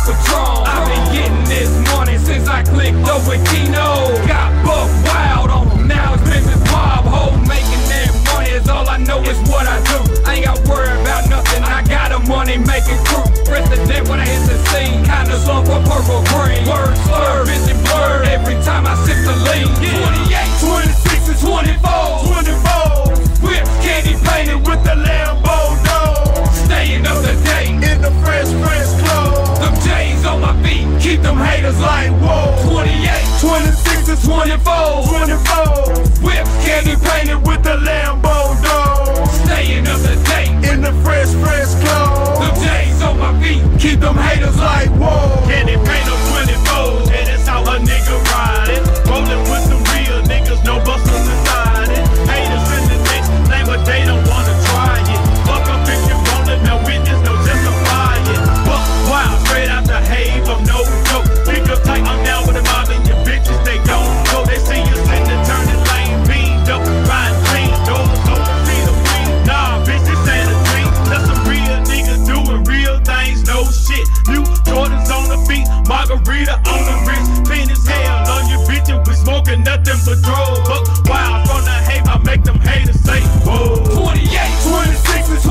Patron. I've been getting this money since I clicked over Kino. Got buck wild on them, now it's Memphis mob ho. Making that money is all I know, is what I do. I ain't got worry about nothing, I got a money making crew. President when I hit the scene, kinda slump for purple green. Word slur, busy blur, every time I sip the lean. 28, 26 and 24. Whip candy painted with the Lambo door. Staying up to date in the fresh clothes. Them J's on my feet, keep them haters like whoa. 28, 26 and 24. Whip candy painted with the Lambo door. Staying up to date in the fresh clothes. Them J's on my feet, keep them haters like whoa. Candy paint on 24, and that's how a nigga riding. Rolling with some real niggas, no busters inside it. Haters in the next lane, but they don't wanna try it. Fuck up if you want it, now witness, no justify it. Buck wild, straight out the have, I'm no joke. Pick up tight, I'm down with the mob and your bitches, they don't go. They see us in the turning lane, beamed up, riding clean, doors open, see the green. Nah, bitch, this ain't a dream. That's some real niggas doing real things, no shit. New Jordans on the feet, margarita on the wrist. Clean as hell on your bitch, and we smoking nothing but drugs. Buck wild from the hate, I make them haters say whoa. 28, 26 and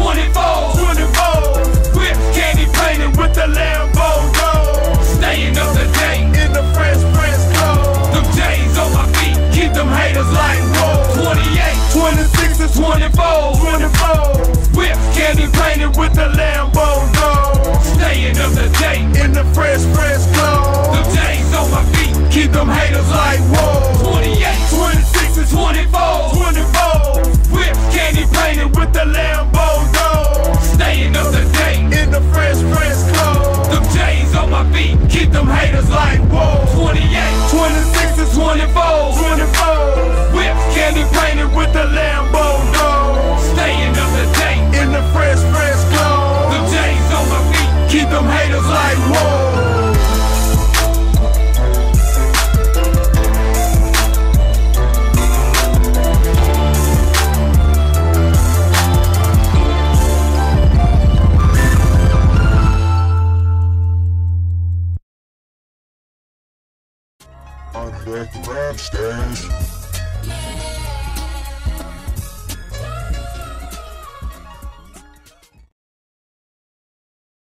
24. Whip candy painted with the Lambo door. Staying up to date In the fresh clothes. them J's on my feet, keep them haters like whoa. 28, 26 and 24. Whip candy painted with the Lambo door. Staying up to date In the fresh clothes. them J's on my feet, keep them haters like whoa. 28, 26 and 24. Whip candy painted with the Lambo door. Staying up to date In the fresh clothes. them J's on my feet, keep them haters like whoa. 28, 26 and 24. Whip candy painted with the Lambo door. Staying up to date In the fresh clothes. them J's on my feet, keep them haters like whoa. I'm back to rap stars.